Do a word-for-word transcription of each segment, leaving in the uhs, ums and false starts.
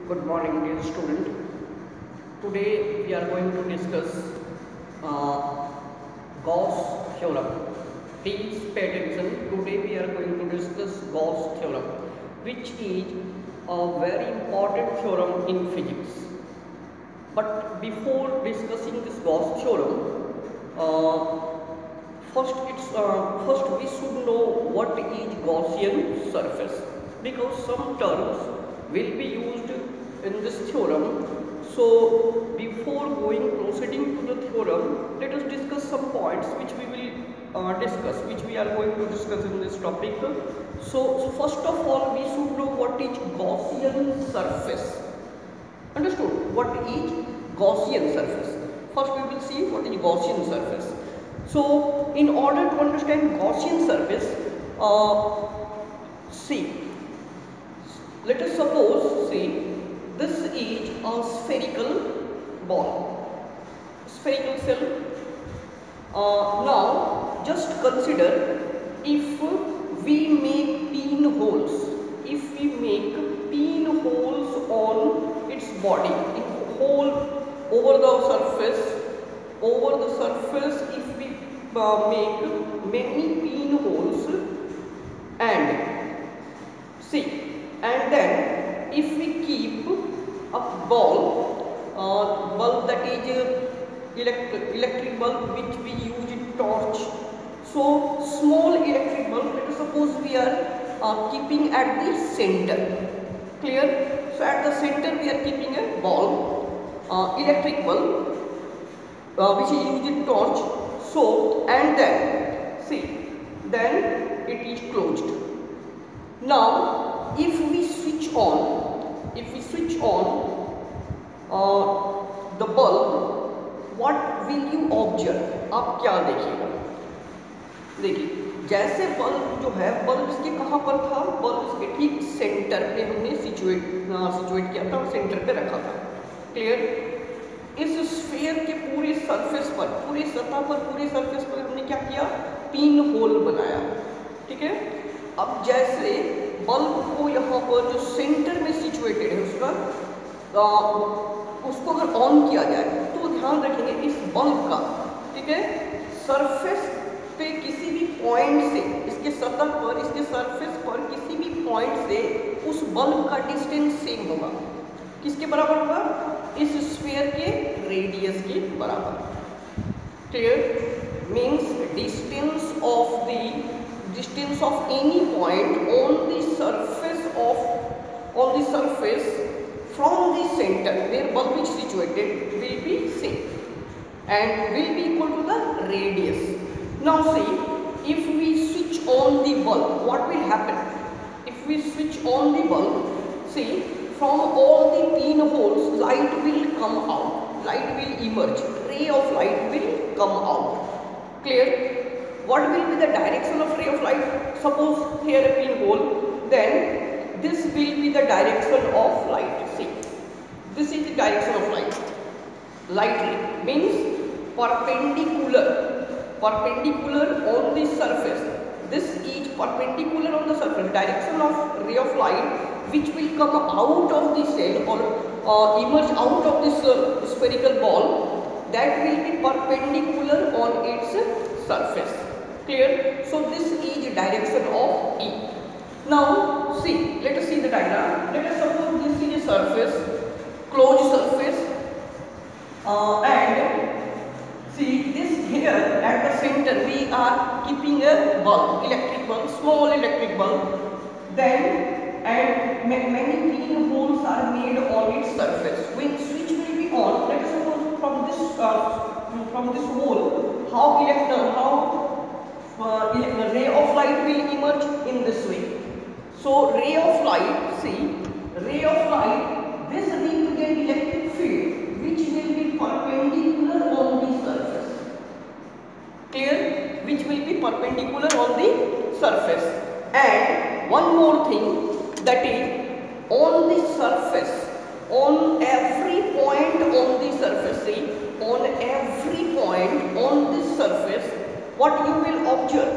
Good morning, dear student. Today we are going to discuss uh, Gauss theorem. Please pay attention. Today we are going to discuss Gauss theorem, which is a very important theorem in physics. But before discussing this Gauss theorem, uh, first it's uh, first we should know what is Gaussian surface, because some terms will be used in this theorem. So before going proceeding to the theorem, let us discuss some points which we will uh, discuss, which we are going to discuss in this topic. So, so first of all, we should know what is Gaussian surface. Understood? What is Gaussian surface? First we will see what is Gaussian surface. So in order to understand Gaussian surface, uh, see, let us suppose, see, this is a spherical ball, spherical cell. Uh, now just consider, if we make pinholes, if we make pinholes on its body, in whole over the surface, over the surface, if we uh, make many pinholes, and see, and then if we keep a ball, uh, bulb that is uh, electric, electric bulb which we use in torch. So small electric bulb, let us suppose we are uh, keeping at the center. Clear? So at the center we are keeping a ball, uh, electric bulb, uh, which is used in torch. So and then see, then it is closed. Now if we switch on, if we switch on uh, the bulb, what will you observe? आप क्या देखिएगा? देखिए, जैसे bulb जो है, bulb इसके कहाँ पर था? बल्ब इसके ठीक सेंटर पे हमने सिचुएट सिचुएट किया था, सेंटर पे रखा था. क्लियर? इस स्फीयर के पूरे सरफेस पर, पूरे सतह पर, पूरे सरफेस पर हमने क्या किया? पिन होल बनाया. ठीक है? अब जैसे बल्ब को यहाँ पर जो सेंटर में सिचुएटेड है उसका, आ, उसको अगर ऑन किया जाए तो ध्यान रखेंगे इस बल्ब का, ठीक है, सरफेस पे किसी भी पॉइंट से, इसके सतह पर, इसके सरफेस पर किसी भी पॉइंट से उस बल्ब का डिस्टेंस सेम होगा. किसके बराबर होगा? इस स्फीयर के रेडियस के बराबर. Clear? Means distance of the distance of any point on the surface of, on the surface from the center where bulb is situated will be same and will be equal to the radius. Now see, if we switch on the bulb, what will happen? If we switch on the bulb, see, from all the pinholes light will come out, light will emerge, ray of light will come out. Clear? What will be the direction of ray of light? Suppose here a pinhole, then this will be the direction of light. See, this is the direction of light. Light ray means perpendicular, perpendicular on the surface. This is perpendicular on the surface. Direction of ray of light which will come out of the cell or uh, emerge out of this uh, spherical ball, that will be perpendicular on its surface. Clear? So this is direction of E. Now see, let us see the diagram. Let us suppose this is a surface, closed surface, uh, and see this here at the center we are keeping a bulb, electric bulb, small electric bulb. Then and many pinholes are made on its surface. When switch will be on, let us suppose from this uh, from this hole, how electron, how Uh, a ray of light will emerge in this way. So ray of light, see, ray of light, this represents electric field which will be perpendicular on the surface. Clear? Which will be perpendicular on the surface. And one more thing, that is on the surface, on every point on the surface, see, on every point on this surface, what you will observe?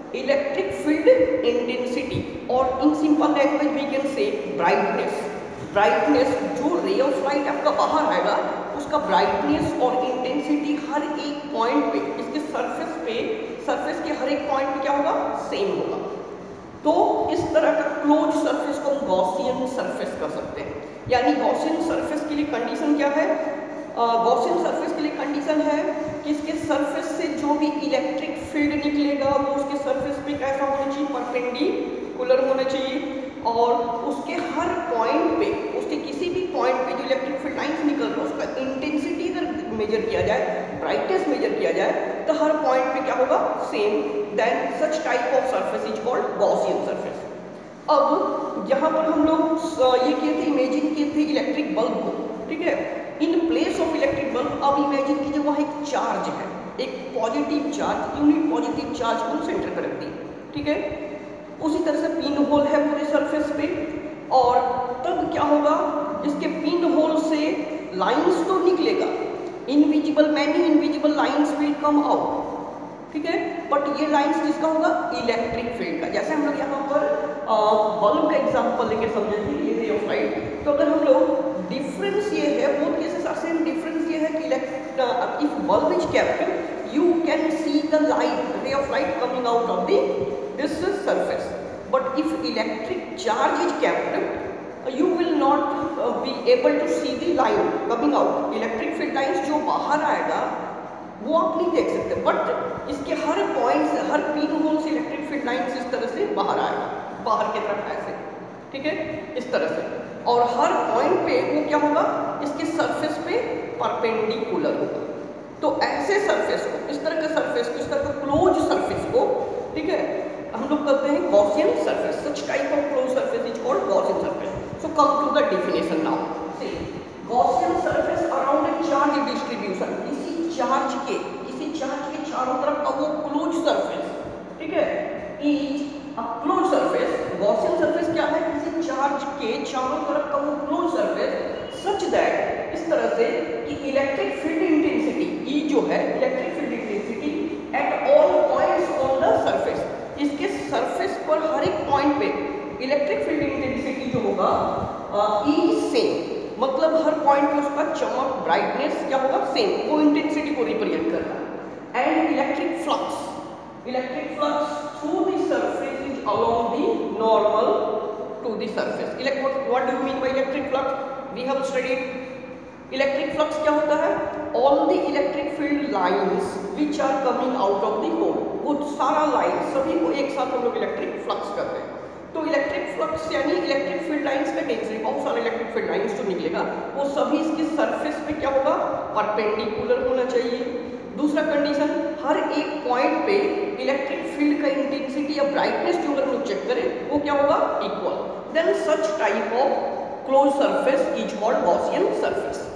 Electric field intensity, or in simple language we can say brightness. Brightness, जो ray of light आपका बाहर आएगा उसका brightness और intensity हर एक point पे, इसके surface पे, सरफेस के हर एक पॉइंट पे क्या होगा, सेम होगा। तो इस तरह का क्लोज सरफेस को हम गॉसियन सरफेस कर सकते हैं। यानी गॉसियन सरफेस के लिए कंडीशन क्या है, गॉसियन सरफेस के लिए कंडीशन है कि इसके सरफेस से जो भी इलेक्ट्रिक फील्ड निकलेगा वो उसके सरफेस पे कैसा होना चाहिए, परपेंडिकुलर होना चाहिए, और उसके हर पॉइंट पे, उसके किसी भी पॉइंट पे जो इलेक्ट्रिक फील्ड लाइंस निकल रहा है उसका इंटेंसिटी अगर मेजर किया जाए, ब्राइटनेस मेजर किया जाए, तो हर पॉइंट पे क्या होगा, same. Then such type of surface is called Gaussian surface. अब यहाँ पर हम लोग ये किए थे, इमेजिन किए थे इलेक्ट्रिक बल्ब को, ठीक है। In place of electric bulb अब इमेजिन कीजिए वहाँ एक चार्ज है, एक positive charge, unit positive charge को सेंटर पर रख दी, ठीक है। उसी तरह से पिन होल है पूरे सरफेस पे, और तब क्या होगा, इसके पिन होल से लाइंस तो निकलेगा, invisible, many invisible lines will come out, ठीक है। बट ये लाइंस किसका होगा, इलेक्ट्रिक फील्ड का। जैसे हम लोग यहाँ पर बल्ब का एग्जांपल लेके समझे थे, ये रे ऑफ लाइट, तो अगर हम लोग डिफरेंस ये है, both cases are same, difference ये है कि elect if bulb is kept you can see the light, ray of light coming out of the this surface, but if electric charge is kept you will not be able to see the line coming out. Electric field lines जो बाहर आएगा वो आप नहीं देख सकते, but इसके हर पॉइंट से, हर पिन होल से इलेक्ट्रिक फील्ड लाइंस इस तरह से बाहर आएगा, बाहर की तरफ ऐसे, ठीक है, इस तरह से, और हर पॉइंट पे वो क्या होगा, इसके सरफेस पे परपेंडिकुलर होगा। तो ऐसे सरफेस को, इस तरह के सरफेस को, इस तरह का क्लोज सरफेस को, ठीक है, हम लोग कहते हैं Gaussian surface. Such type of close surface is called Gaussian surface. So come to the definition now. See Gaussian surface around a charge distribution, इसी चार्ज के, इसी चार्ज के चारों तरफ का वो क्लोज सरफेस, ठीक है, is a close surface. Gaussian surface क्या है, किसी चार्ज के चारों तरफ का वो क्लोज सरफेस सच दैट, इस तरह से कि इलेक्ट्रिक फील्ड इंटेंसिटी ई जो है, electric field intensity at all points on the surface, इसके सरफेस पर हर एक पॉइंट पे इलेक्ट्रिक फील्ड इंटेंसिटी जो होगा ई सेम, मतलब हर पॉइंट पे उसका चमक, ब्राइटनेस क्या होगा, सेम, वो इंटेंसिटी को रिप्रेजेंट कर रहा है। And electric flux, electric flux through the surface is along the normal to the surface. Electric, what do you mean by electric flux, we have studied. Electric flux क्या होता है, all the electric field lines which are coming out of the hole, वो सारा line, सभी को एक साथ हम लोग इलेक्ट्रिक फ्लक्स करते हैं। तो इलेक्ट्रिक फ्लक्स यानी इलेक्ट्रिक फील्ड लाइंस का डेंसिटी, बहुत सारे इलेक्ट्रिक फील्ड लाइंस जो निकलेगा वो सभी इसके सरफेस पे क्या होगा, परपेंडिकुलर होना चाहिए। दूसरा कंडीशन, हर एक पॉइंट पे इलेक्ट्रिक फील्ड का इंटेंसिटी या ब्राइटनेस जो अगर हम लोग चेक करें वो क्या होगा, equal. Then such type of close surface is called Gaussian surface.